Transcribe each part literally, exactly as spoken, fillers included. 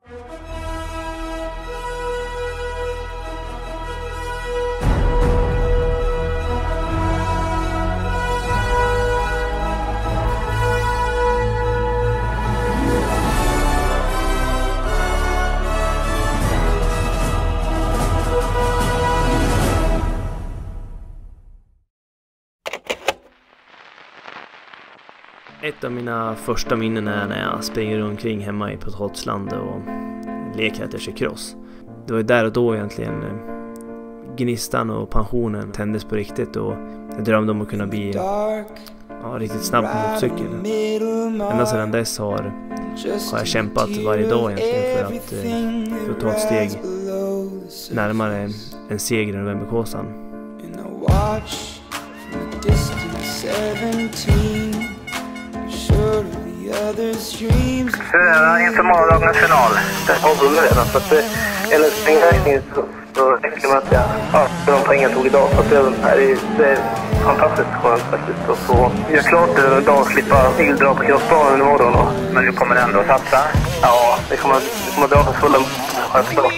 Ett av mina första minnen är när jag springer omkring hemma i Potatisland och leker att jag kör cross. Det var där och då egentligen gnistan och pensionen tändes på riktigt och jag drömde om att kunna bli ja, riktigt snabb på motorcykel. Ända sedan dess har, har jag kämpat varje dag egentligen för att, för att ta ett steg närmare en seger i Novemberkåsan. Hur är det inför morgondagens final? Det har vunnit redan, så att det, enligt springräkningen så, så räcker det med att jag ja, för de poängen tog idag. Så att det, är, det är fantastiskt skönt faktiskt att få göra klart en dag och slippa ildra på crossbanan imorgon. Och, men du kommer ändå att satsa? Ja, det kommer, det kommer att dra för fulla självklart.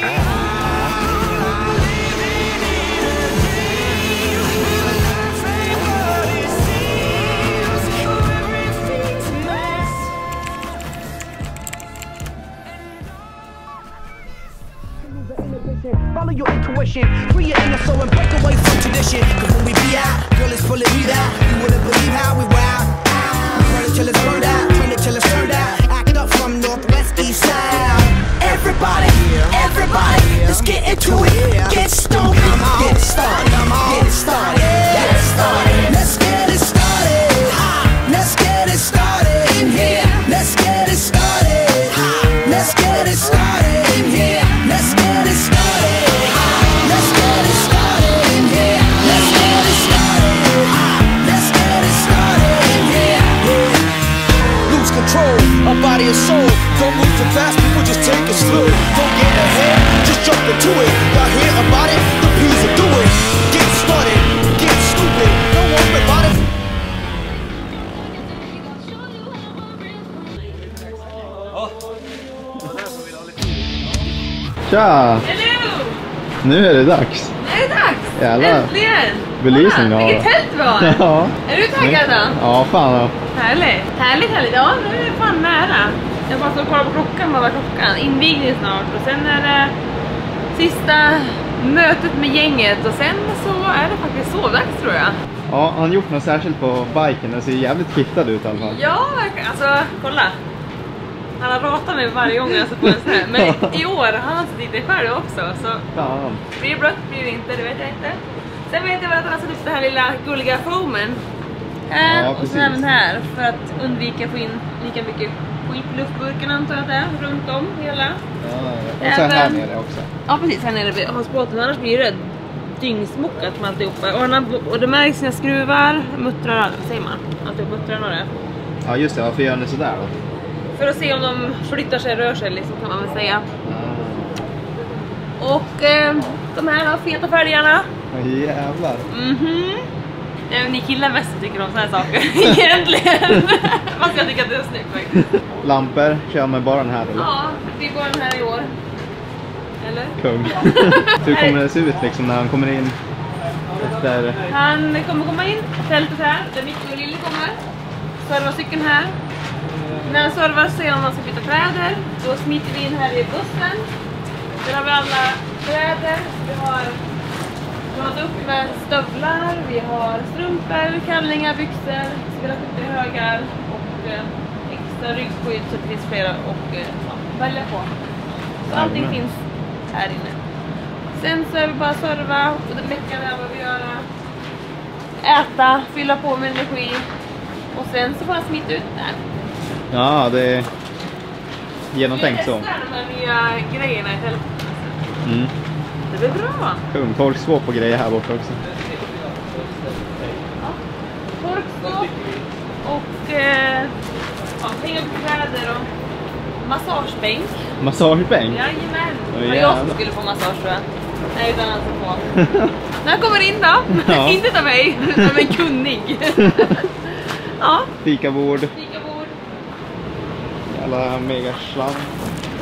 Follow your intuition, free your inner soul and break away from tradition. Cause when we be out, girl, it's full of me out. You wouldn't believe how we wow. Burn it till it's burned out, turn it till it's turned out. Act up from northwest, east side. Everybody, everybody, let's get into it. Get stoned, get it started, get it started, get it started. Let's get it started, let's get it started in here. Let's get it started, let's get it started in here. Let's get it started. Let's get it started in here. Let's get it started. Let's get it started in here. Lose control of body and soul. Don't move too fast, people just take it slow. Don't get ahead, just jump into it. Y'all hear about it? The P's will do it. Get started, get stupid. Don't worry about it. Tja! Hello! Nu är det dags. Nu är det dags! Jävlar. Äntligen! Belysning då. Vilket tält vi har! Ja. Är du taggad då? Ja, fan då. Härligt! Härligt, härligt! Ja, nu är det fan nära. Jag bara står och kollar på klockan, vad var klockan? Invigning snart och sen är det sista mötet med gänget och sen så är det faktiskt sovdags tror jag. Ja, han har gjort något särskilt på biken. Den ser jävligt kittad ut i alla fall. Ja, alltså kolla. Han har ratat mig varje gång jag ser på en sån här. Men i år har han sett det själv också. Så Fan. blir det blött, blir det inte, det vet jag inte. Sen vet jag väl att han har satt upp den här lilla gulliga foamen. Här Ja, och så även här. För att undvika att få in lika mycket skit i luftburken antar jag att det är. Runt om hela. Ja, och så här nere också. Ja precis, här nere har spåten. Annars blir det dyngsmockat med alltihopa. Och, han, och det märks sina skruvar, muttrar, säger man. Att det muttrar och det. Ja just det, varför gör ni sådär då? För att se om de flyttar sig, rör sig liksom, kan man väl säga. Ah. Och eh, de här har feta färgerna. Jävlar. Mhm. Även ni killar mest tycker om såna här saker. Egentligen. Fast jag tycker att det är snyggt faktiskt. Lampor, kör med bara den här eller? Ja, det är bara den här i år. Eller? Kung. Hur kommer det se ut liksom när han kommer in efter? Han kommer komma in, tältet här, där Micke och Lille kommer. Serva cykeln här. När han servar ser om man ska byta kläder. Då smiter vi in här i bussen. Där har vi alla kläder. Vi har dragit upp med stövlar. Vi har strumpor, kallingar, byxor. Spelat upp i högar. Och eh, extra ryggskydd så det finns flera och eh, ja, välja på. Så allting Amen. finns här inne. Sen så är vi bara serva och det mecka där vad vi gör. Äta, fylla på med energi. Och sen så får jag smita ut där. Ja, det är genomtänkt så. Vi testar de här nya grejerna i tältet. Mm. Det blir bra. Kung, folk svår på grejer här borta också. Ja. Torkskåp och eh, ja, pengar på kläder och massagebänk. Massagebänk? Jajamän. Oh, det var jag som skulle få massage tror jag. Nej, utan han som får. När han kommer in då. Ja. Inte av mig, utan av en kunnig. Ja. Fikabord. Fikabord. Alla megaslam.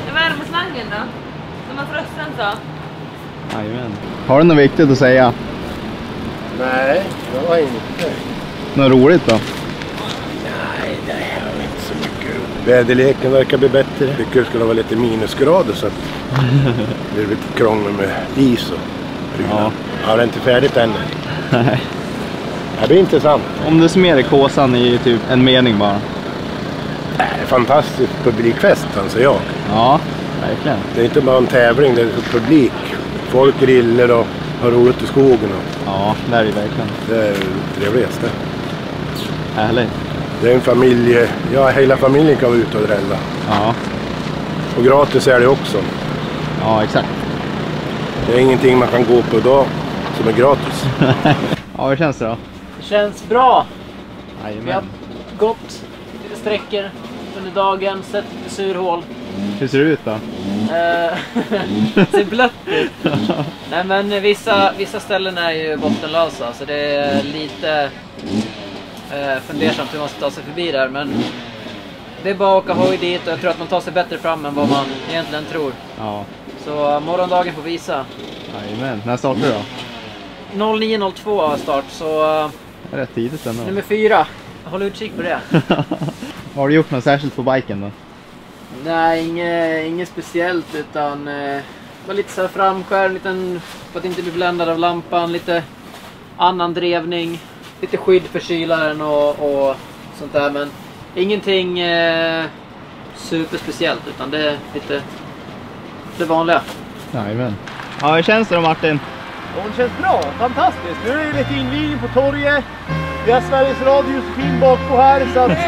Värmeslangen då? De har frösten så. Jajamän. Har du något viktigt att säga? Nej, det var inte. Något roligt då? Nej, det här är inte så mycket. Väderleken verkar bli bättre. Det tycker det skulle vara lite minusgrader så att det är lite krångel med is och prylar. Ja. Ja, det är inte färdigt ännu. Nej. Det blir intressant. Om du summerar Kåsan i typ en mening bara. Det är fantastisk publikfest anser jag. Ja, verkligen. Det är inte bara en tävling, det är publik. Folk grillar och har roligt i skogen. Och ja, det är det verkligen. Det är det trevligaste. Härligt. Det är en familj, ja hela familjen kan vara ute och drälla. Ja. Och gratis är det också. Ja, exakt. Det är ingenting man kan gå på idag som är gratis. Ja, hur känns det då? Det känns bra. Jajamän. Vi har gått lite sträckor under dagen, sett lite surhål. Hur ser det ut då? Eh, ser blött ut. Nej men vissa, vissa ställen är ju bottenlösa så det är lite eh, fundersamt hur man ska ta sig förbi där. Men det är bara att åka hoj dit och jag tror att man tar sig bättre fram än vad man egentligen tror. Ja. Så morgondagen får visa. Jajamän. När startar du då? noll nio noll två start så... Uh, rätt tidigt ändå. Nummer fyra. Håll utkik på det. Har du gjort något särskilt på biken då? Nej, inget, inget speciellt utan eh, var lite så här framskärm, liten, för att inte bli bländad av lampan, lite annan drevning, lite skydd för kylaren och, och sånt där, men ingenting eh, superspeciellt utan det är lite det vanliga. Jajamän. Ja, hur känns det då Martin? Det känns bra, fantastiskt. Nu är det lite invigning på torget. Vi har Sveriges Radio Josefin bakpå här så att...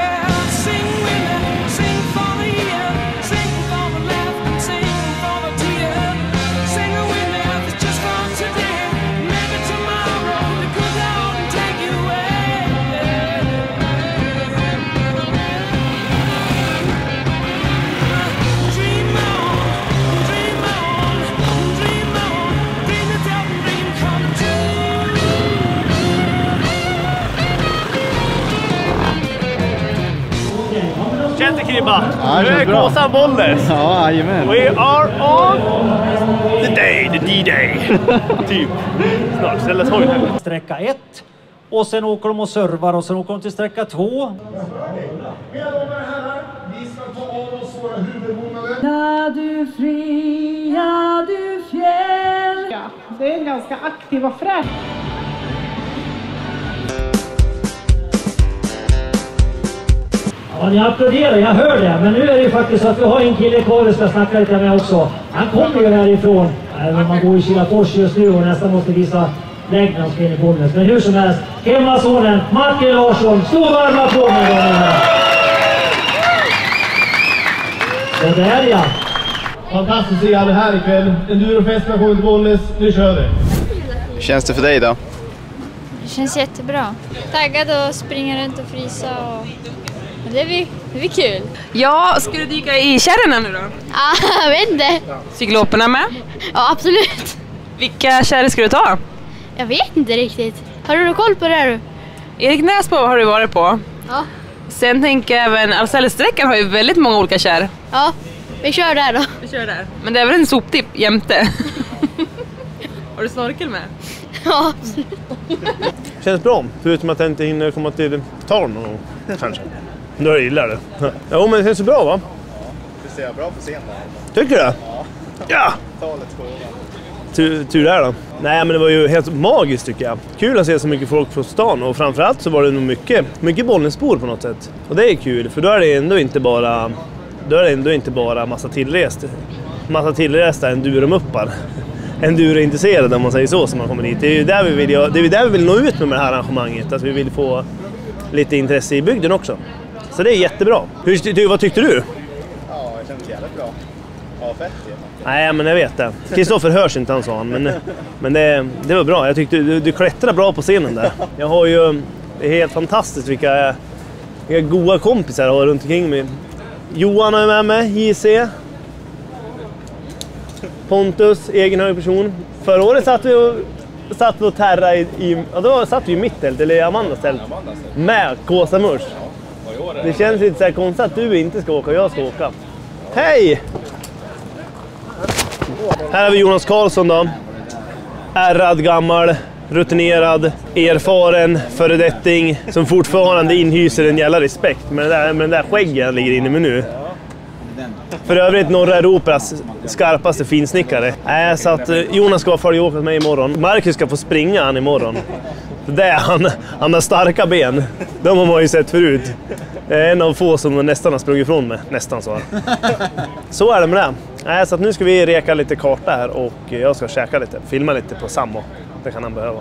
Känns det Kribba? Ja, nu är Kåsan Bollnäs. Ja, jajamän. We are on the day, the D-day. Typ. Snart ställas hoj här. Sträcka ett. Och sen åker de och servar och sen åker de till sträcka två. Mina damer och herrar, vi ska ta av oss våra huvudbonader. Ja, du fria, du fjäll. Ja, det är en ganska aktiv och fräsch. Ja, ni applåderar, jag hör det. Men nu är det ju faktiskt så att vi har en kille kvar vi ska snacka lite med också. Han kommer ju härifrån. Även om man går i Kilafors just nu och nästan måste visa lägg när han spelar i Bollnäs. Men hur som helst, hemmasonen Martin Larsson. Stor varma på mig. Och där ja. Fantastiskt att se alla här ikväll. Endurofesten har kommit till Bollnäs. Nu kör vi. Hur känns det för dig då? Det känns jättebra. Taggad att springa runt och frysa och... Det blir, det blir kul. Ja, ska du dyka i kärrorna nu då? Ja, jag vet inte. Cykloperna med? Ja, absolut. Vilka kärror ska du ta? Jag vet inte riktigt. Har du någon koll på det här? Erik Näsbo har du varit på. Ja. Sen tänker jag även, Ahlsellsträckan har ju väldigt många olika kärr. Ja, vi kör där då. Vi kör där. Men det är väl en soptipp jämte. Har du snorkel med? Ja, absolut. Känns bra, förutom att jag inte hinner komma till Tarn och kanske. Då gillar det. Ja, men det känns så bra va? Ja, det ser bra på scen där. Tycker du det? Ja. Ja! Talet skolan. Tur, tur där då. Nej men det var ju helt magiskt tycker jag. Kul att se så mycket folk från stan och framförallt så var det nog mycket, mycket Bollnäsbor på något sätt. Och det är kul för då är det ändå inte bara, då är det ändå inte bara massa tillrest. Massa tillresta enduromuppar. Endurointresserade om man säger så som man kommer dit. Det är ju där vi vill, det är där vi vill nå ut med det här arrangemanget. Att vi vill få lite intresse i bygden också. Så det är jättebra. Hur, vad tyckte du? Ja, det känns jävligt bra. Ja, fett ju. Nej, men jag vet det. Kristoffer hörs inte, han sa han. Men, men det, det var bra. Jag tyckte du, du klättrar bra på scenen där. Jag har ju... Det är helt fantastiskt vilka, vilka goda kompisar jag har runt omkring mig. Johan är med mig, J C. Pontus, egen hög person. Förra året satt vi och, satt vi och terra i... i ja, då satt vi i mitt tält, eller i Amandas tält. Med Kåsa Murs. Det känns lite så här konstigt att du inte ska åka och jag ska åka. Hej! Här har vi Jonas Karlsson då. Ärrad, gammal, rutinerad, erfaren, föredetting som fortfarande inhyser en jävla respekt med den där, med den där skäggen han ligger inne med nu. För övrigt norra Europas skarpaste finsnickare. Äh, så att Jonas ska följa åka med mig imorgon. Marcus ska få springa han imorgon. Det är han, han har starka ben. De har man ju sett förut. Det är en av få som nästan har sprungit ifrån med. Nästan så. Så är det med det. Äh, så att nu ska vi reka lite karta här och jag ska käka lite. Filma lite på Sammo. Det kan han behöva.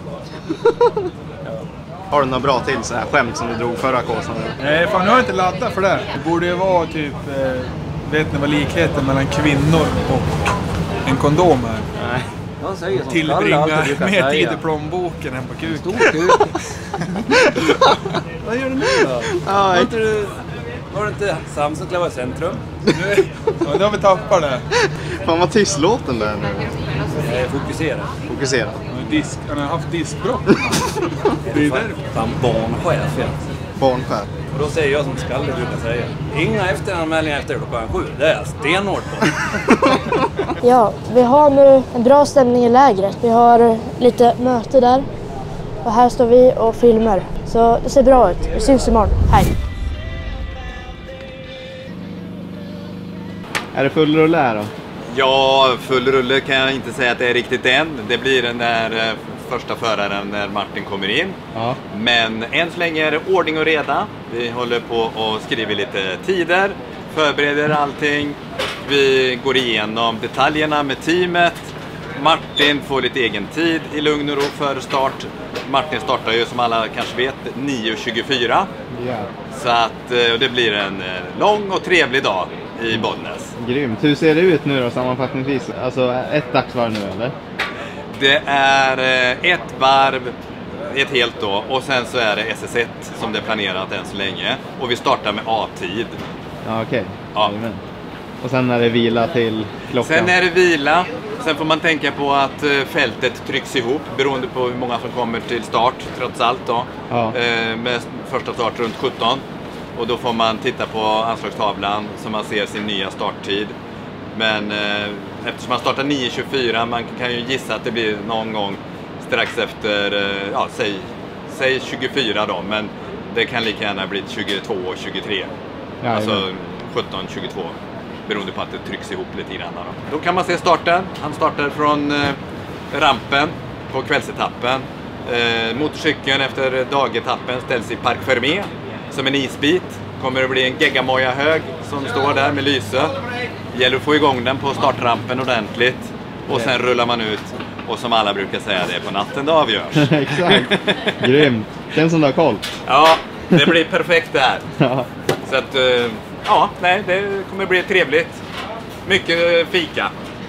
Har du några bra till så här skämt som du drog förra kåsan? Nej, fan, nu har jag inte laddat för det. Det borde ju vara typ, eh, vet ni vad likheten mellan kvinnor och en kondom här? Nej. Tillbringa mer tid i plånboken än på kuk. Stor kuk. Vad gör du nu då? Ah, var, inte du, var du inte Samson Klava centrum? Ja, då har vi tappat det. Fan vad tyst låten där nu. Jag är fokuserad. Fokuserad. Disk, han har haft diskbråck. Det är där. Fan, barnchef, ja. Barnchef. Och då säger jag som Skalle brukar säga. Inga efteranmälningar efter klockan sju. Det är jag stenhårt på. Ja, vi har nu en bra stämning i lägret. Vi har lite möte där. Och här står vi och filmar. Så det ser bra ut. Vi syns imorgon. Hej! Är det full rulle här då? Ja, full rulle kan jag inte säga att det är riktigt än. Det blir den där eh, första föraren när Martin kommer in. Ja. Men än så länge är det ordning och reda. Vi håller på och skriver lite tider, förbereder allting. Vi går igenom detaljerna med teamet. Martin får lite egen tid i lugn och ro före start. Martin startar ju som alla kanske vet nio tjugofyra. Yeah. Så att eh, det blir en eh, lång och trevlig dag i Bollnäs. Grymt. Hur ser det ut nu då sammanfattningsvis? Alltså ett dagsvarv nu eller? Det är ett varv, ett helt då, och sen så är det S S ett som det är planerat än så länge. Och vi startar med A-tid. Ja, okej. Okay. Ja. Och sen är det vila till klockan? Sen är det vila. Sen får man tänka på att fältet trycks ihop beroende på hur många som kommer till start trots allt då. Ja. Med första start runt sjutton. Och då får man titta på anslagstavlan så man ser sin nya starttid. Men eh, eftersom man startar nio tjugofyra, man kan ju gissa att det blir någon gång strax efter, eh, ja, säg, säg tjugofyra då. Men det kan lika gärna bli tjugotvå och tjugotre. Ja, alltså sjutton tjugotvå. Beroende på att det trycks ihop lite grann då. Då kan man se starten. Han startar från eh, rampen på kvällsetappen. Eh, motorcykeln efter dagetappen ställs i Parc Fermé. Som en isbit. Kommer det bli en geggamoja hög som står där med lyse. Gäller att få igång den på startrampen ordentligt. Och sen rullar man ut. Och som alla brukar säga, det är på natten det avgörs. Exakt. Grymt. Den som du har koll. Ja, det blir perfekt där. Ja. Så att, ja, nej, det kommer bli trevligt. Mycket fika.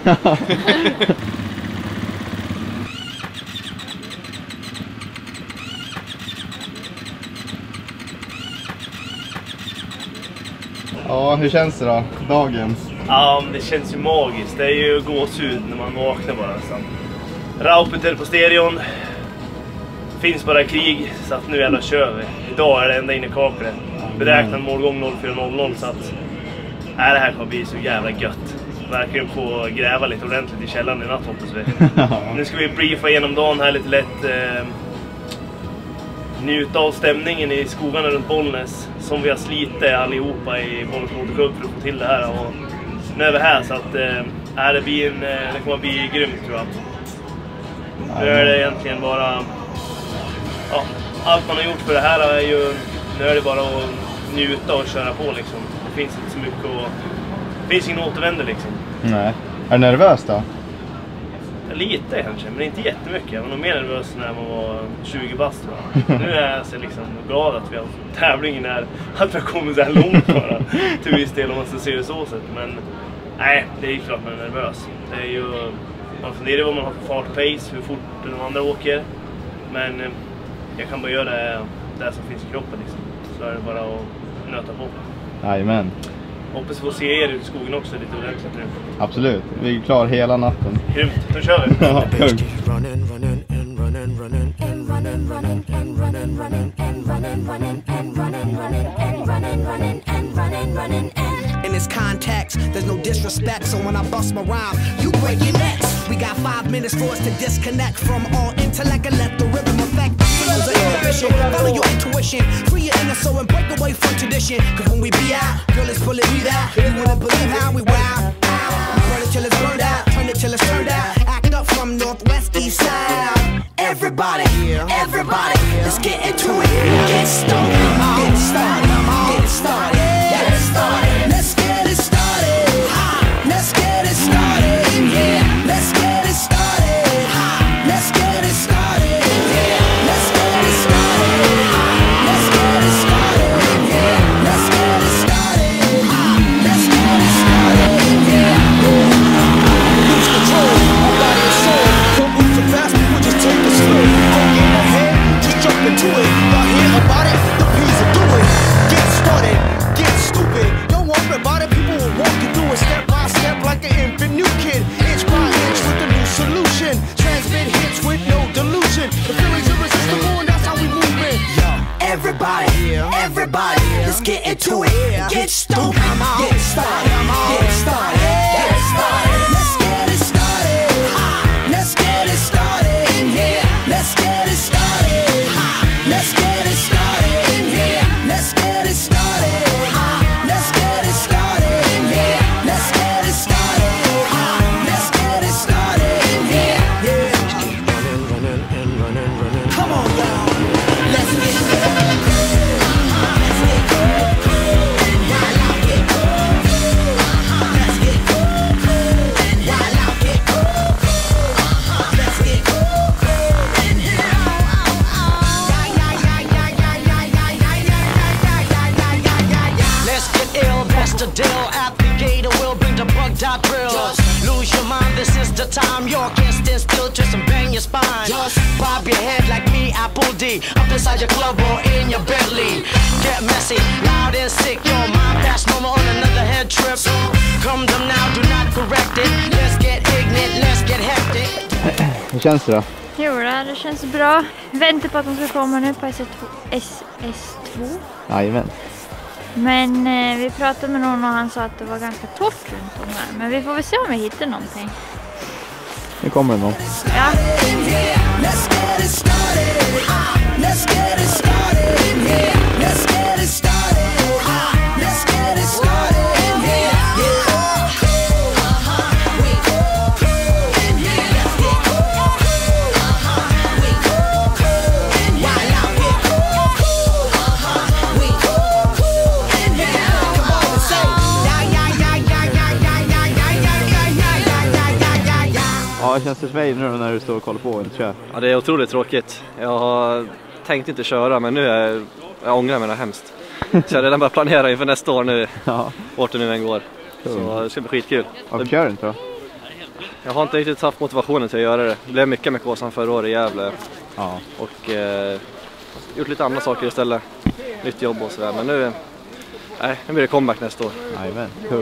Ja, hur känns det då? Dagen? Ja, det känns ju magiskt. Det är ju gåshud när man vaknar bara nästan. Raupeter på stereon. Finns bara krig, så att nu jävla kör vi. Idag är det ända in i kaklet. Beräknad målgång noll fyra noll noll, så att äh, det här kommer bli så jävla gött. Verkligen få gräva lite ordentligt i källaren i natt, hoppas vi. Nu ska vi briefa igenom dagen här lite lätt. Eh, njuta av stämningen i skogarna runt Bollnäs som vi har slitit allihopa i Bollnäs motorklubb för att få till det här. Och nu är vi här, så att äh, det, blir en, det kommer att bli grymt, tror jag. Nu är det egentligen bara, ja, allt man har gjort för det här är ju, nu är det bara att njuta och köra på liksom. Det finns inte så mycket och det finns ingen återvänder liksom. Nej. Är du nervös då? Lite kanske, men inte jättemycket. Jag var nog mer nervös när man var tjugo bast. Nu är jag så liksom glad att vi har tävlingen här, att vi har kommit så här långt bara. Till viss del om man ska se det så sätt. Men nej, det är ju klart man är nervös. Det är ju, man funderar vad man har för fart, pace, hur fort de andra åker. Men jag kan bara göra det, det som finns i kroppen liksom. Så är det bara att nöta på. Jajamän. Hoppas få se er ut i skogen också lite ordentligt nu. Absolut, vi är klar hela natten. Grymt, då kör vi. Ja, punkt. And is context. There's no disrespect, so when I bust my rhyme, you break your necks. We got five minutes for us to disconnect from all intellect and let the rhythm affect. Lose the inhibition, follow your intuition, free your inner soul and break away from tradition. Cause when we be out, girl, it's pulling me out. You wouldn't believe how we wow. Burn it till it's burned out, turn it till it's turned out. Act up from northwest, east side. Everybody, everybody, let's get into it. Get started, get started, get started, get started. Let's get it started. Let's get it started. Yeah, let's get it started. Let's get it started. Yeah, let's get it started. Let's get it started. Yeah, let's get it started. Let's get it started. Yeah, lose control, body and soul. Don't move too fast, we'll just take it slow. Don't get ahead, just jump into it. Y'all hear about it? The P's are doing. Get started, get stupid. Don't worry about it, people will walk you through it step by step like an infant new kid. Inch by inch with a new solution. Transmit hits with no delusion. The feeling's irresistible and that's how we move it. Everybody, everybody, let's get into it. Get stupid, get started, get started, get started. Let's get it started. Let's get it started in here. Let's get it started. Let's get it started in here. Let's get it started. Let's get it started in here. Let's get it started. Let's get it started in here. Yeah. Running, running, and running, running. Come on, y'all. Let's get it. Let's get it. And while I get let's get and while I get let's get and let's get ill, best to deal. Applicator will bring the bug dot drills. Lose your mind, this is the time. Your can't stand still, twist and bang your spine. Just bob your head like me, Apple D. Up inside your club or in your Bentley. Get messy, loud and sick. Your mind fast, normal on another head trip. Come them now, do not correct it. Let's get ignorant, let's get hectic. Hur känns det då? Jo, det känns bra. Väntar på att de ska komma nu på S S två. Jajamän. Men eh, vi pratade med någon och han sa att det var ganska torrt runt om här. Men vi får väl se om vi hittar någonting. Nu kommer det någon. Ja. Vad känns det för dig nu när du står och kollar på och inte kör? Ja, det är otroligt tråkigt. Jag har tänkt inte köra, men nu är jag ångrar mig det hemskt. Så jag har redan börjat planera inför nästa år nu, ja. Vart det nu än går. Så det ska bli skitkul. Varför kör du inte då? Jag har inte riktigt haft motivationen till att göra det. Det blev mycket med Kåsan förra året i Gävle. Ja. Och eh, gjort lite andra saker istället. Nytt jobb och sådär. Men nu, nej, nu blir det comeback nästa år. Jajamän, kul.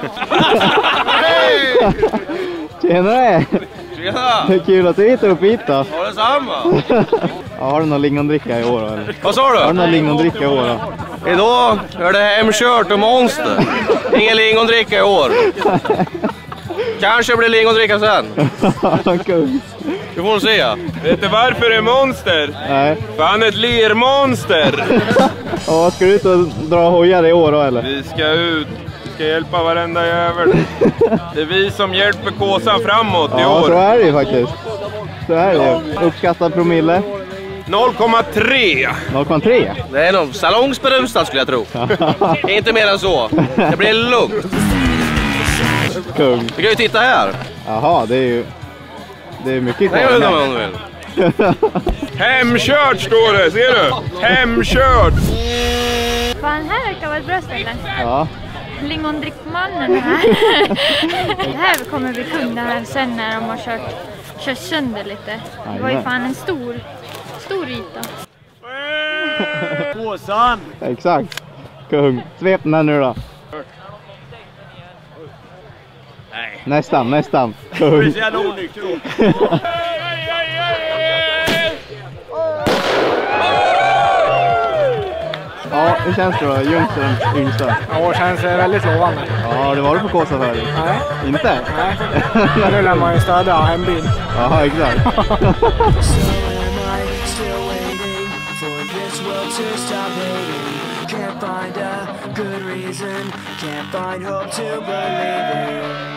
Tjenare! Tjena! Det är kul att du hittar upp hit då. Ja, detsamma! Ja, har du någon lingondricka i år då? Eller? Vad sa du? Har du någon lingondricka i år då? Idag är det hemkört och monster. Ingen lingondricka i år. Kanske blir lingondricka sen. Kul. Du får se. Vet du varför det är monster? Nej. För han är ett lermonster. Ja, ska du ut och dra hojar i år då eller? Vi ska ut. Vi ska hjälpa varenda jävel. Det är vi som hjälper Kåsan framåt i ja, år. Ja, så är det ju faktiskt. Så är det ju. Uppskattad promille? noll komma tre. noll komma tre? Det är nog salongsberusad skulle jag tro. Inte mer än så. Det blir lugnt. Kung. Vi kan ju titta här. Jaha, det är ju... Det är mycket kvar. Nej, om du vill. Hemkört står det, ser du? Hemkört! Fan, här verkar vara ett bra ställe. Ja. Lingondrickmannen här. Det här kommer vi kunna här sen när de har kört, kört sönder lite. Det var ju fan en stor, stor yta. Kåsan! Exakt. Kung. Svep den här nu då. Nej. Nästan, nästan. Kung. Det är så jävla onykter då. Ja, Hur känns det då? Jungs är den yngsta. Ja, det känns väldigt lovande. Ja, har du varit på Kåsa förut? Nej. Inte? Nej. Nu lär man ju stödja hembyn. Jaha, exakt. Can't find a good reason, can't find hope to believe in.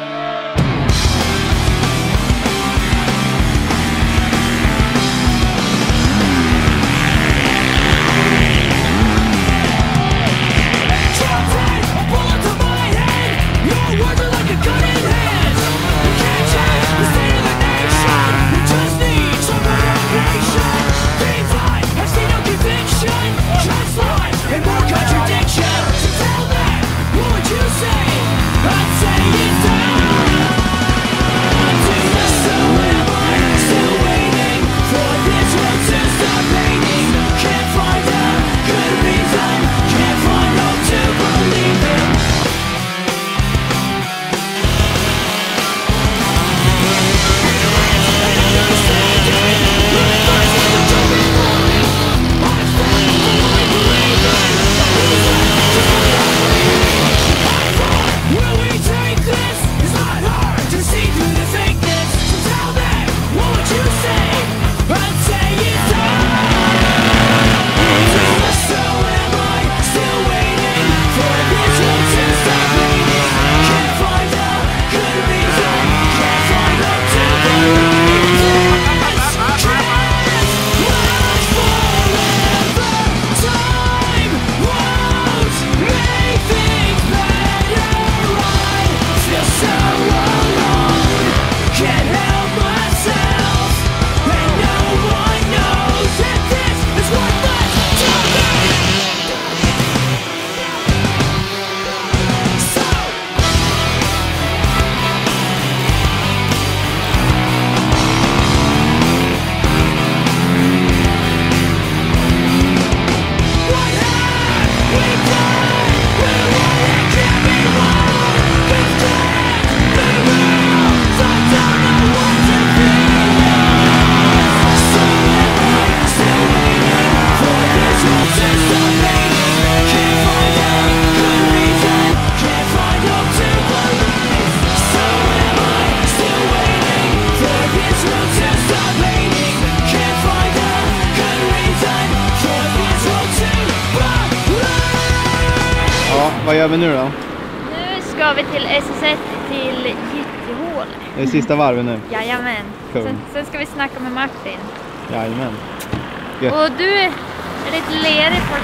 Vad gör vi nu då? Nu ska vi till S S ett till Gyttehål. Det är sista varven nu? Jajamän. Cool. Sen, sen ska vi snacka med Martin. Jajamän. Gött. Och du är lite lerig på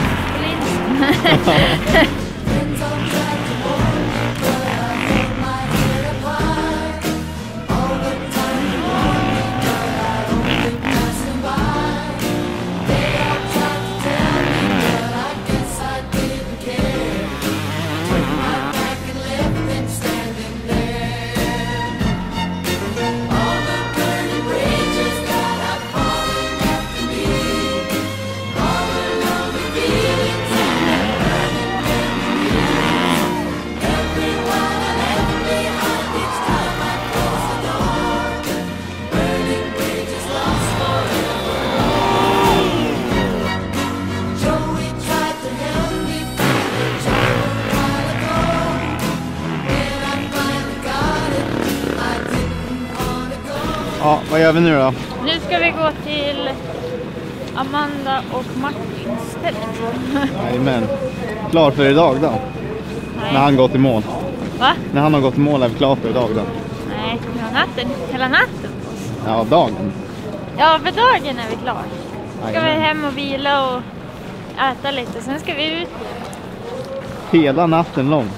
polisen. Ja, vad gör vi nu då? Nu ska vi gå till Amanda och Martins tält. Jajamän. Klar för idag då? Nej. När han gått i mål. Va? När han har gått i mål är vi klar för idag då? Nej, hela natten. Hela natten. Ja, dagen. Ja, för dagen är vi klar. Ska Jajamän. vi hem och vila och äta lite. Sen ska vi ut. Hela natten lång.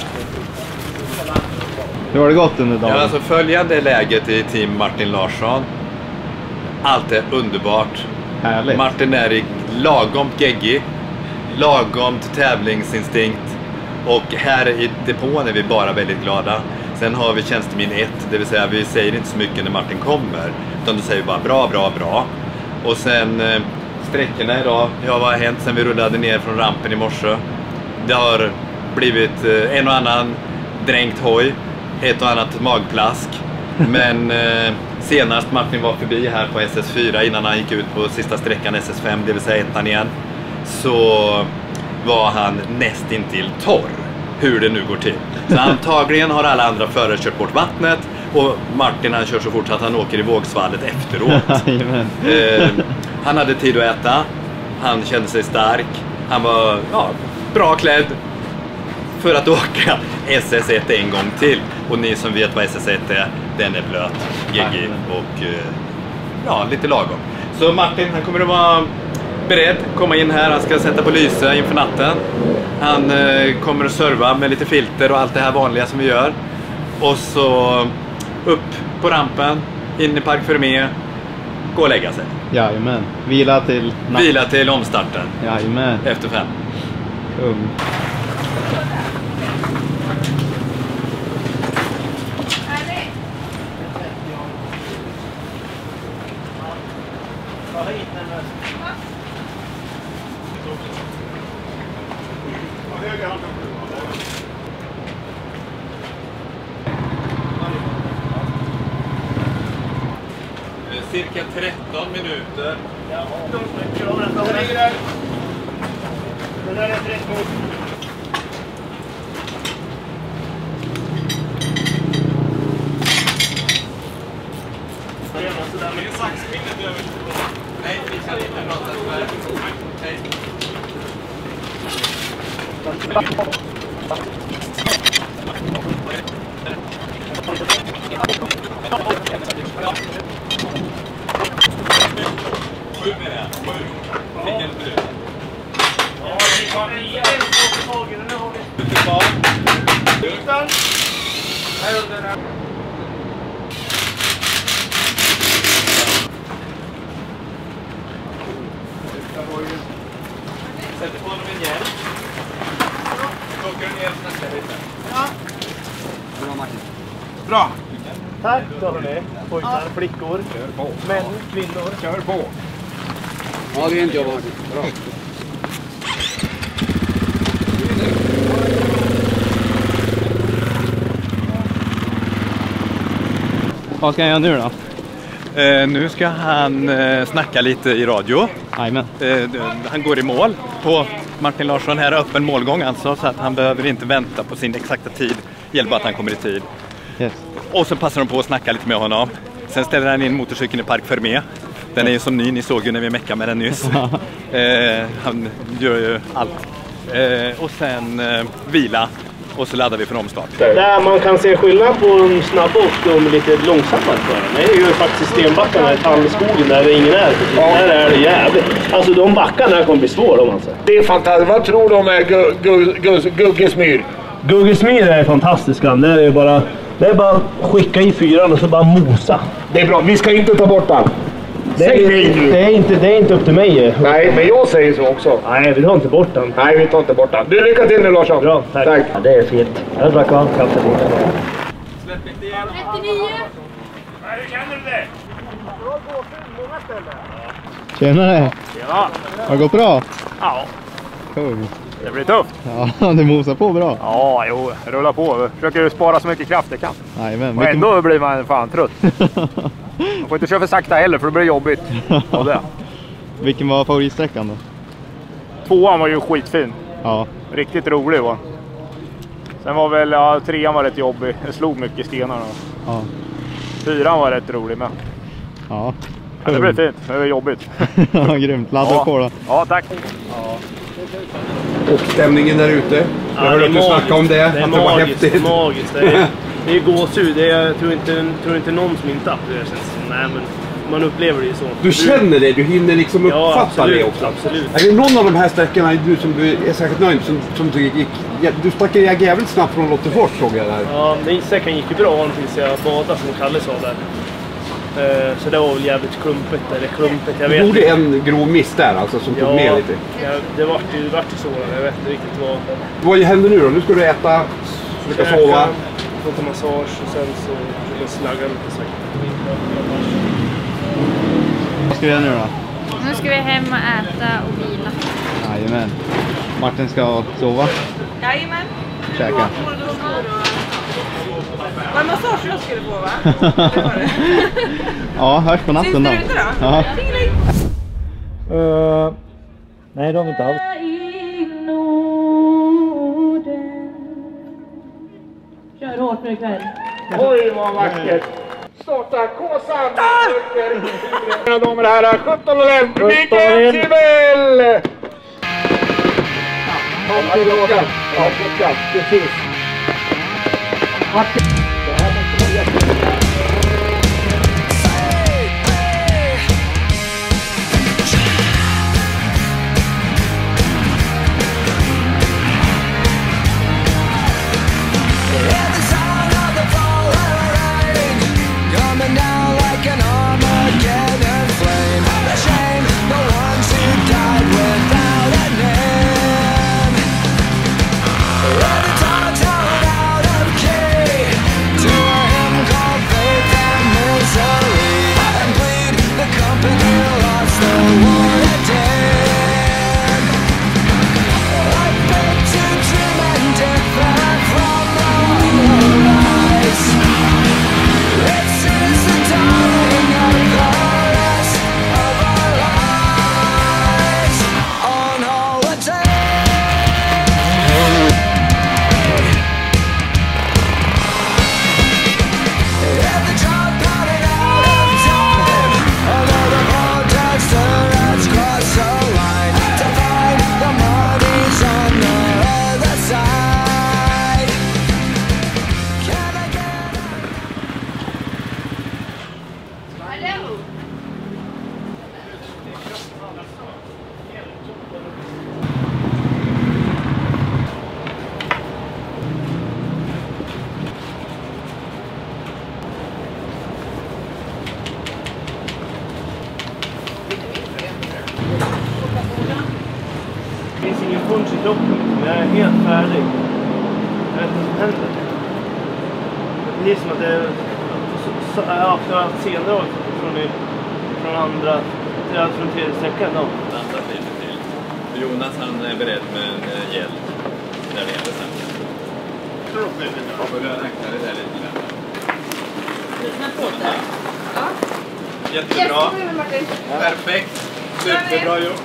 Hur har det gått under dagen? Ja, alltså följande läget i team Martin Larsson. Allt är underbart. Härligt. Martin är i lagomt geggig, lagomt tävlingsinstinkt, och här i depån är vi bara väldigt glada. Sen har vi tjänstemin ett, det vill säga vi säger inte så mycket när Martin kommer, utan då säger vi bara bra, bra, bra. Och sen eh, sträckorna idag, ja, vad har hänt sen vi rullade ner från rampen i morse? Det har blivit eh, en och annan dränkt hoj, ett och annat magplask. Men eh, senast Martin var förbi här på S S fyra innan han gick ut på sista sträckan S S fem, det vill säga ettan igen, så var han nästintill torr. Hur det nu går till. Så antagligen har alla andra förare kört bort vattnet och Martin han kör så fort att han åker i vågsvallet efteråt. eh, han hade tid att äta. Han kände sig stark. Han var ja, bra klädd för att åka S S ett en gång till. Och ni som vet vad S S ett är, den är blöt, geggig och ja, lite lagom. Så Martin han kommer att vara beredd, komma in här, han ska sätta på lyse inför natten. Han eh, kommer att serva med lite filter och allt det här vanliga som vi gör. Och så upp på rampen, in i Parc Fermé, gå och lägga sig. Jajamän. Vila till natt. Vila till omstarten. Jajamän. Efter fem. Um. Cirka tretton minuter. Ja, det ligger där. Det där är rätt mot. Det är saxpinnet över. Nej, vi kan inte prata tyvärr. Nej. Sju med det. Sju. Fick en brud. Ja, det kan vi. Nu har vi. Tillbaka. Utan. Här under den. Sätter på honom en hjälp. Så åker du ner och snackar lite. Ja. Bra Martin. Bra. Tack då hörni. Pojkar, flickor, män, kvinnor. Kör på. Ja, det är inte jag Martin. Bra. Vad ska jag göra nu då? Eh, nu ska han eh, snacka lite i radio. Amen. Eh, han går i mål på Martin Larsson här, öppen målgång alltså, så att han behöver inte vänta på sin exakta tid. Hjälp bara att han kommer i tid. Yes. Och så passar de på att snacka lite med honom. Sen ställer han in motorcykeln i Parc Fermé. Den är ju som ny, ni såg ju när vi meckade med den nyss. eh, han gör ju allt. Eh, och sen eh, vila. Och så laddar vi för omstart. Där man kan se skillnad på de snabba och de lite långsammare förarna. Det är ju faktiskt stenbackarna i Tallskogen där det ingen är. Ja. Där är det jävligt. Alltså de backarna kommer bli svåra om man säger. Det är fantastiskt. Vad tror du om gu, gu, gu, Guggesmyr? Guggesmyr är fantastiska. Det är bara det är bara skicka i fyran och så bara mosa. Det är bra. Vi ska inte ta bort den. Det är, det, är inte, det är inte upp till mig. Nej, men jag säger så också. Nej, vi tar inte bort den. Nej, vi tar inte bort den. Du, lycka till nu Larsson. Bra, tack. tack. Ja, det är fint. Jag drack varmt kaffe. Släpp inte igen. trettionio. Nej, hur känner du det? Jag går till många ställen. Tjenare. Ja. Har det gått bra? Ja. Cool. Det blir tufft. Ja, det mosar på bra. Ja, jo. Rulla på. Försöker spara så mycket kraft det kan. Nej, men och ändå vilken... blir man fan trött. Man får inte köra för sakta heller för det blir jobbigt. Ja, det. Vilken var favoritsträckan då? Tvåan var ju skitfin. Ja. Riktigt rolig va. Sen var väl, ja, trean var rätt jobbig. Jag slog mycket stenar. Ja. Fyran var rätt rolig med. Ja. Ja, det blev fint. Det var jobbigt. Ja, grymt. Ladda ja. på då. Ja, tack. Ja. Och stämningen där ute. Jag ja, hörde att du snackade om det. Det är att det magiskt, var häftigt. magiskt. Det är, det är gåshud. Det är, jag tror inte, tror inte någon som inte upplever det. Nej, men man upplever det ju så. Du känner det, du hinner liksom ja, uppfatta absolut, det också. Absolut. Är det någon av de här sträckorna du som du är säkert nöjd som, som du gick? Du stack iväg jävligt snabbt från Lottefors såg jag där. Ja, den sträckan gick ju bra tills jag badade som Kalle sa där. Så det var väl jävligt klumpigt, eller klumpigt, jag vet. Du gjorde en grov miss där alltså som tog ja, med lite. Ja, det vart ju, det vart ju så, jag vet inte riktigt vad. Vad händer nu då? Nu ska du äta, försöka sova. Få ta massage och sen så försöka slagga lite så. Vad ska vi göra nu då? Nu ska vi hem och äta och vila. Jajamän. Martin ska sova. Jajamän. Käka. Var en massage jag skulle få va? Det var det. Ja, hörs på natten Syns då. du ute då? Ja. Uh, nej, de har vi inte alls. nu ikväll. Oj, vad vackert! Starta Kåsan! Mina damer och herrar, sjutton och elva, Mikael Sibel! Ja, klockan. Ja, klockan. Precis. Det här måste vara jättebra. Det finns ingen punch i kroppen, men jag är helt färdig. Jag vet inte vad som händer. Det är som att det jag har haft sendrag från, från andra till från tredje sträckan. Då. Vänta lite till. Jonas han är beredd med en uh, hjälp när det gäller sen. Jag börjar räkna det där lite grann. Lyssna på det. Ja. Jättebra. Perfekt. Superbra gjort.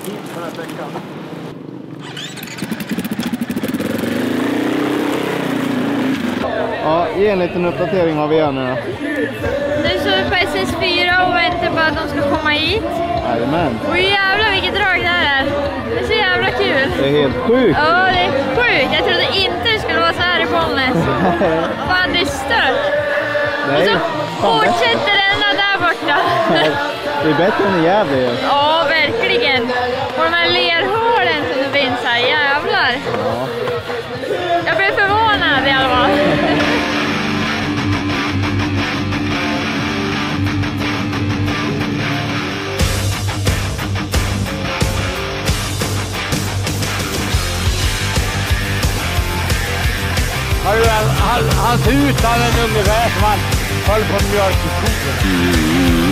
Ja, ge en liten uppdatering vad vi gör nu då. Nu står vi på S S fyra och väntar på att de ska komma hit. Jajamän. Och jävlar vilket drag det här är. Det är så jävla kul. Det är helt sjukt. Ja, det är sjukt. Jag trodde inte det skulle vara så här i Bollnäs. Fan, det är stört. Nej, och så fan fortsätter denna där borta. Det är bättre än i Gävle ju. Ja, verkligen. Och de här lerhålen som det finns här, jävlar. Ja. Jag blev förvånad i alla fall. Han, han, han ser ut han är ungefär som han höll på en mjölk i skogen.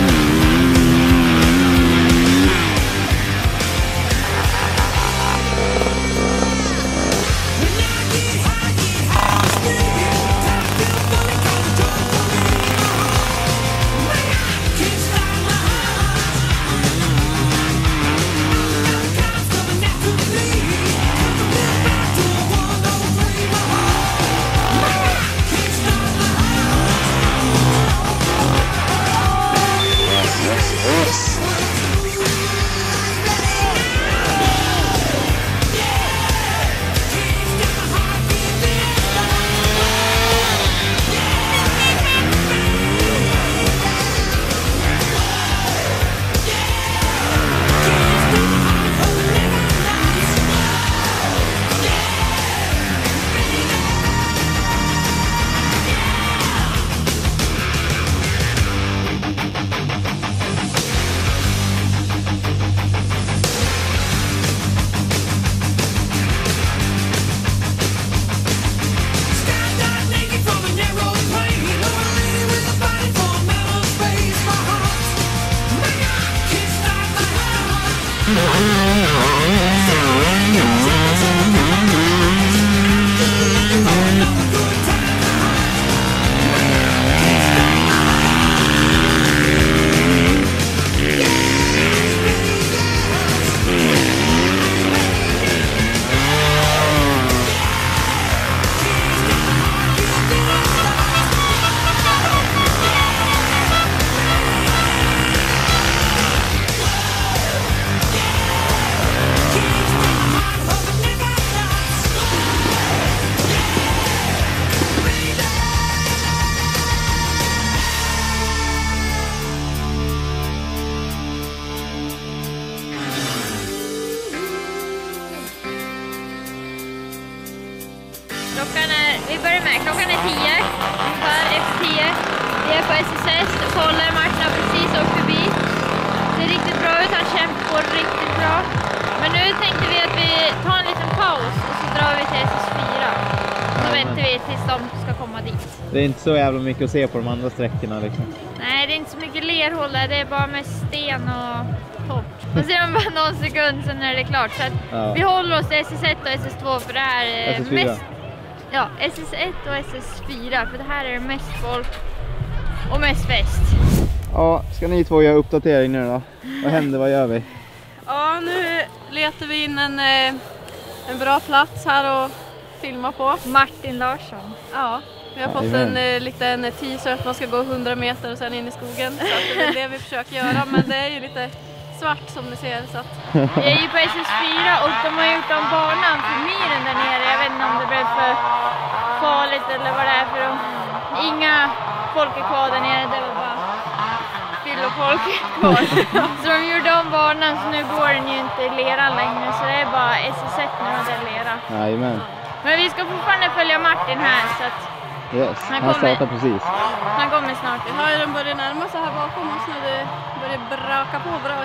på S S S och kollar. Martin har precis åkt förbi. Det är riktigt bra ut, han kämpar på riktigt bra. Men nu tänkte vi att vi tar en liten paus och så drar vi till S S fyra. Så ja, väntar vi tills de ska komma dit. Det är inte så jävla mycket att se på de andra sträckorna liksom. Nej, det är inte så mycket lerhåll där, det är bara med sten och torrt. Och ser man bara någon sekund sen är det klart. Så att ja. Vi håller oss till S S ett och S S två för det här är S S fyra. mest... Ja, S S ett och S S fyra för det här är mest folk och mest fest. Ja, ska ni två göra uppdatering nu då? Vad händer, vad gör vi? Ja, nu letar vi in en, en bra plats här och filma på. Martin Larsson. Ja, vi har fått en liten teaser att man ska gå hundra meter och sen in i skogen. Så det är det vi försöker göra, men det är ju lite svart som ni ser. Så att... Jag är ju på S S fyra och de har gjort om banan för myren där nere. Jag vet inte om det blev för farligt eller vad det är för dem. Inga folk är kvar där nere, det var bara fyll och folk kvar. Så de gjorde om banan så nu går den ju inte i lera längre, så det är bara S S ett nu och det är lera. Jajamän. Men vi ska fortfarande följa Martin här så att yes, han, han kommer, startar precis. Han kommer snart. Vi har ju den börjat närma sig här bakom oss nu, det börjar braka på bra.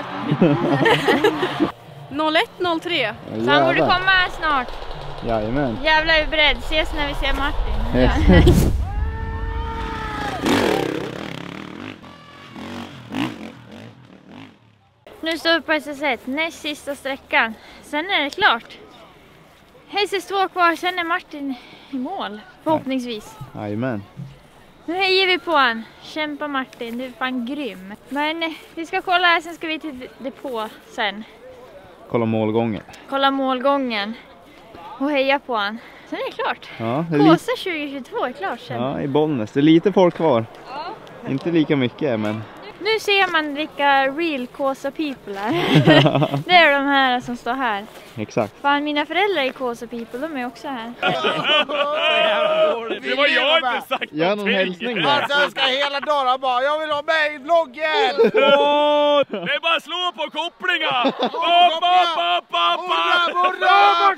noll ett noll tre. Så han borde komma här snart. Jajamän. Jävlar är vi beredd. Ses när vi ser Martin. Yes. Nu står vi på S S ett, näst sista sträckan. Sen är det klart. S S två kvar, sen är Martin i mål. Förhoppningsvis. Jajamän. Nu hejar vi på han. Kämpa Martin, du är fan grym. Men vi ska kolla här, sen ska vi till depå sen. Kolla målgången. Kolla målgången. Och heja på han. Sen är det klart. Ja, det är Kåsa tjugo tjugotvå är klart sen. Ja, i Bollnäs. Det är lite folk kvar. Ja. Inte lika mycket, men... Nu ser man vilka real Kåsa people är. Det är de här som står här. Exakt. Fan, mina föräldrar är Kåsa people, de är också här. Det var jag inte sagt. Gör någon hälsning där. Alltså, jag ska hela dagen bara, jag vill ha med i vloggen! Det är bara att slå på kopplingar! Hurra, hurra!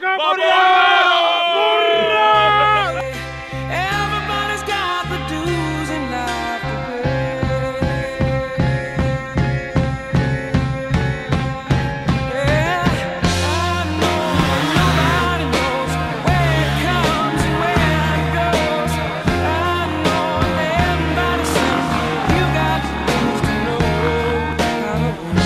Hurra! Everybody's got the do's in life to pay. Yeah, I know nobody knows where it comes and where it goes. I know everybody says you got to know how to win.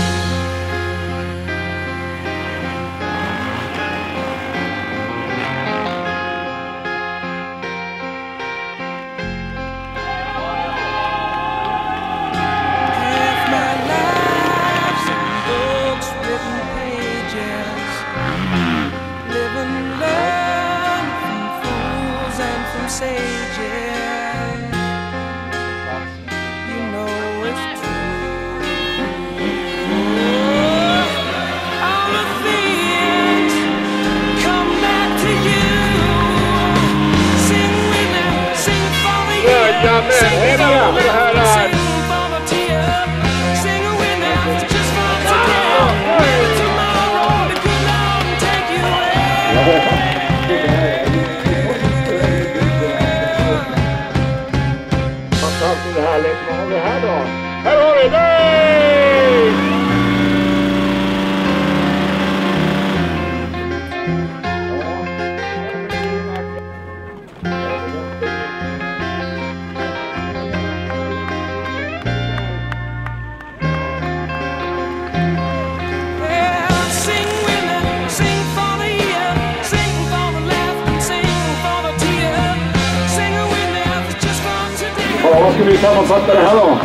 Här har vi dig! Ja, vad ska vi sammanfatta det här då?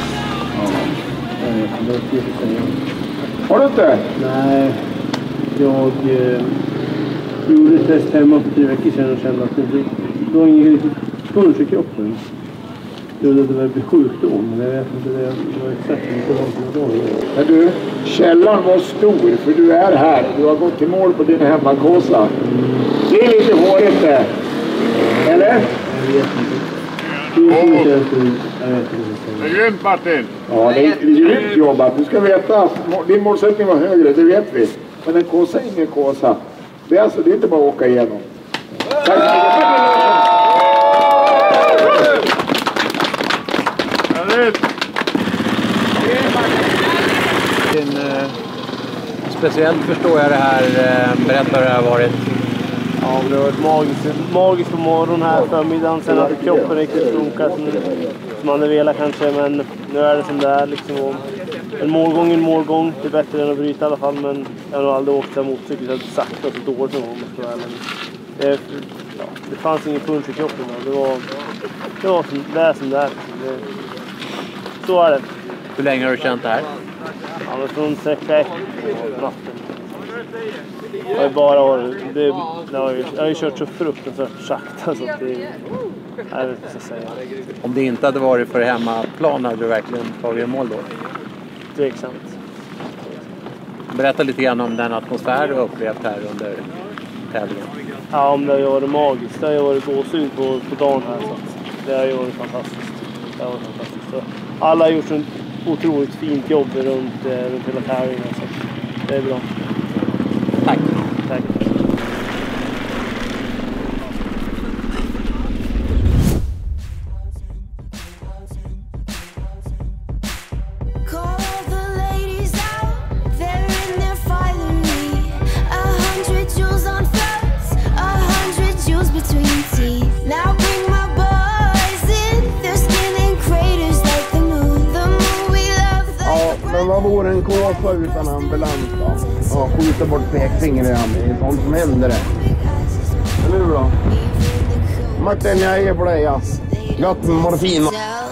Har du inte? Nej, jag eh, gjorde ett test hemma för tre veckor sedan och kände att det, det var ingen riktigt punch i kroppen. Jag trodde att det var en sjukdom, men jag vet inte, det var exakt inte vad som var. Men du, källan var stor för du är här. Du har gått till mål på din hemmakåsa. Det är lite hårigt där. Eller? Jag vet inte. Det är grymt, Martin. Ja, det är grymt jobbat. Du ska veta att din målsättning var högre, det vet vi. Men en kåsa är ingen kåsa. Det är alltså, det är inte bara att åka igenom. Tack så mycket. En, eh, speciellt förstår jag det här. Eh, berätta hur det har varit. Ja, det har varit magiskt, magiskt på morgonen här förmiddagen. Sen hade kroppen riktigt funkat som, som man hade velat kanske. Men nu är det som det är liksom. Och en målgång, en målgång. Det är bättre än att bryta i alla fall. Men jag har nog aldrig åkt där motorcykel så sakta och så dåligt som man måste vara. Det, ja, det fanns ingen punch i kroppen. Då. Det var, det var som det är. Som det är. Det, så är det. Hur länge har du känt det här? Ja, men från sträcka ett på natten. Jag har bara varit, det, det har ju, jag har ju kört så fruktansvärt sakta så att det, jag vet inte vad jag ska säga. Om det inte hade varit för hemmaplan hade du verkligen tagit en mål då? Tveksamt. Berätta lite grann om den atmosfär du har upplevt här under tävlingen. Ja, om det har varit magiskt. Det har ju varit gåshud på, på dagen här så att det har ju varit fantastiskt. Det har varit fantastiskt. Så alla har gjort ett otroligt fint jobb runt, runt hela tävlingen så det är bra. Tack. Tack. Vad vore en kåpa utan ambulans då? Ja, skjuta bort pekfingret i hand. Det är sånt som händer det. Eller hur då? Martin, jag är på dig, ja. Gott med morfin.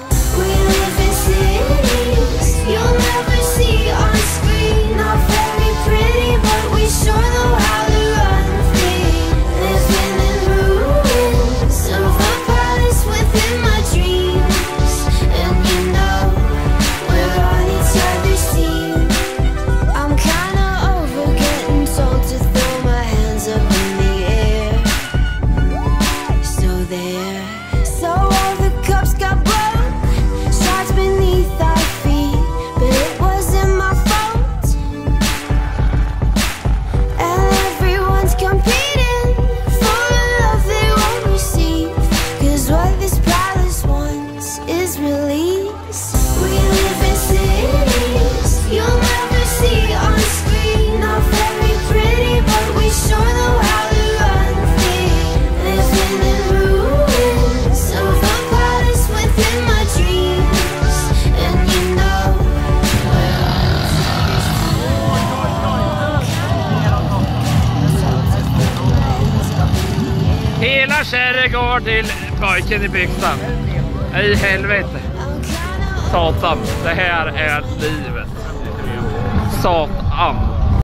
Hela kärret går till pojken i byxan. I helvete. Satan, det här är livet. Satan.